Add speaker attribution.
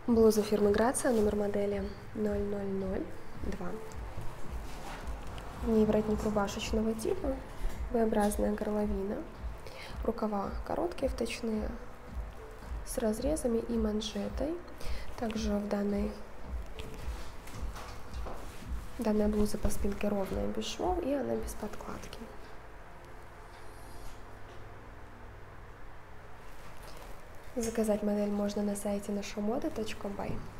Speaker 1: Блуза фирмы Грация, номер модели 0002. В ней воротник рубашечного типа, V-образная горловина, рукава короткие, вточные, с разрезами и манжетой. Также данная блуза по спинке ровная, без швов, и она без подкладки. Заказать модель можно на сайте нашомода.бай.